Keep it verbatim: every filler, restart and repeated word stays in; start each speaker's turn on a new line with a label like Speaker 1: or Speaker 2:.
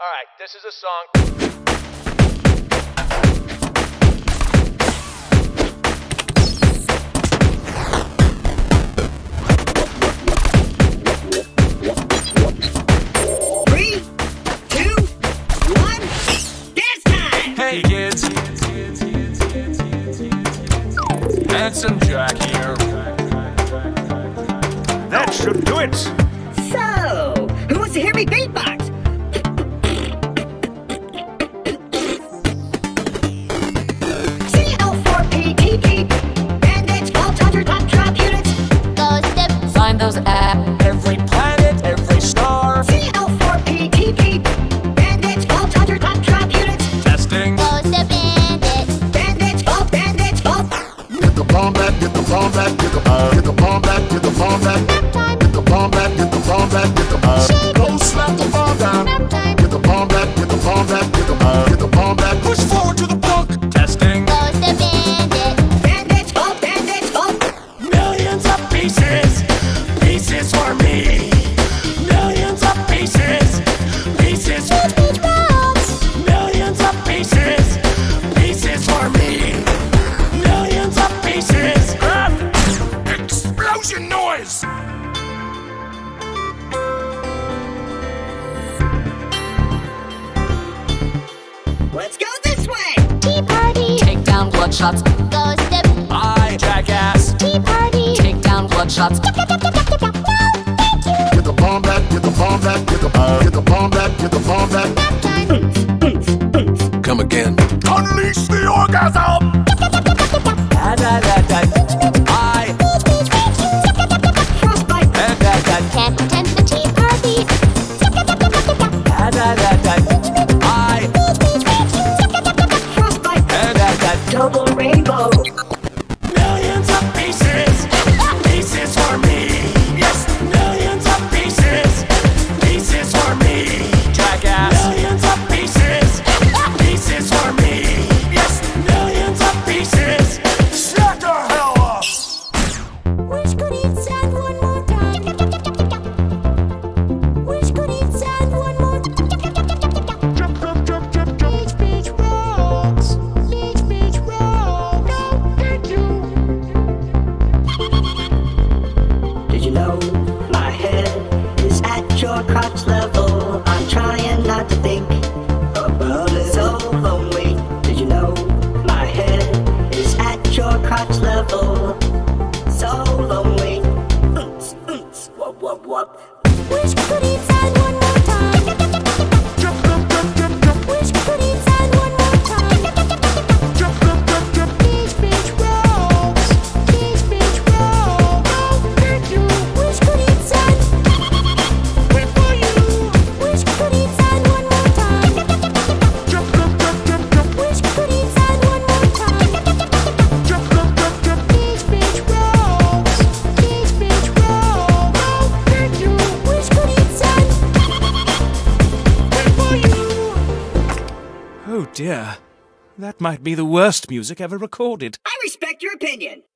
Speaker 1: Alright, this is a song.
Speaker 2: Three, two, one, dance time!
Speaker 3: Hey kids, Handsome Jack here.
Speaker 4: That should do it.
Speaker 2: So, who wants to hear me beatbox? C L four P T P, bandits, vault hunter, top drop units.
Speaker 5: Go step.
Speaker 3: Find those at every planet, every star.
Speaker 2: C L four P T P, bandits, vault hunter, top drop units.
Speaker 3: Testing.
Speaker 5: Go step bandits.
Speaker 2: Bandits, vault, bandits, vault.
Speaker 6: Get the bomb back, get the bomb back, get the uh, get the bomb back, get the bomb back. Get the bomb back, get the bomb back, get the uh, go slap the bomb down. Get the bomb back, get the bomb back, get the uh, get the bomb back. Push forward to the punk.
Speaker 3: Testing.
Speaker 5: Go step bandits.
Speaker 2: Bandits, vault, bandits, vault.
Speaker 3: Millions of pieces, pieces for me. Millions of pieces, pieces.
Speaker 5: Beach, beach, rocks.
Speaker 3: Millions of pieces, pieces for me. Millions of pieces. Ah! Explosion noise.
Speaker 2: Let's go this way!
Speaker 5: Tea party.
Speaker 3: Take down bloodshots.
Speaker 5: Go step.
Speaker 3: I jackass.
Speaker 5: Tea party.
Speaker 3: Take down bloodshots.
Speaker 5: Yap, yap, yap, yap, yap, yap. No, thank you.
Speaker 6: Get the bomb back, get the bomb back, get the uh, get the bomb back, get the bomb back.
Speaker 5: Nap time.
Speaker 6: Come again. Unleash the orgasm.
Speaker 3: Da, da, da, da. I
Speaker 5: Beach, beach, beach. Yap, yap, yap, yap, yap.
Speaker 2: Frostbite!
Speaker 3: da, da, da.
Speaker 5: Can't attend the tea party. Yap, yap, yap, yap, yap, yap.
Speaker 3: Da, da, da, da. I
Speaker 5: Beach, beach, beach. Yap, yap, yap, yap, yap.
Speaker 2: Frostbite!
Speaker 3: da, da, da.
Speaker 2: Double rainbow!
Speaker 3: Millions of pieces, pieces for me. Yes, millions of pieces, pieces for me. Jackass. Millions of pieces, pieces for me. Yes, millions of pieces. Shut the hell up.
Speaker 5: Wish could eat sand one more time. Yap, yap, yap, yap, yap, yap. Wish could eat sand one more. Yap, yap, yap, yap, yap, yap.
Speaker 4: Jump, jump, jump, jump, jump.
Speaker 5: Beach, beach, rocks. Beach, beach, rocks.
Speaker 4: No, thank you.
Speaker 2: Did you know my head is at your crotch level? I'm trying not to think about it. So lonely. Did you know my head is at your crotch level? So lonely. Oons, oons, whoop, whoop, whoop.
Speaker 5: Wish could eat sand one more time. Yap, yap, yap, yap, yap.
Speaker 4: Jump, jump, jump, jump, jump.
Speaker 5: Wish could eat sand one more time. Yap, yap, yap, yap, yap.
Speaker 4: Jump, jump, jump, jump.
Speaker 5: Beach, beach, rocks. Beach, beach, rocks.
Speaker 4: No, thank you.
Speaker 5: Wish could eat sand.
Speaker 4: Wait for you.
Speaker 5: Wish could eat sand one more time. Yap, yap, yap, yap, yap.
Speaker 4: Jump, jump, jump, jump, jump.
Speaker 5: Wish could eat sand one more time. Yap, yap, yap, yap, yap.
Speaker 4: Jump, jump, jump, jump.
Speaker 5: Beach, beach, rocks. Beach, beach, rocks.
Speaker 4: No, thank you.
Speaker 5: Wish could eat sand.
Speaker 4: Wait for you. Oh dear. That might be the worst music ever recorded.
Speaker 2: I respect your opinion.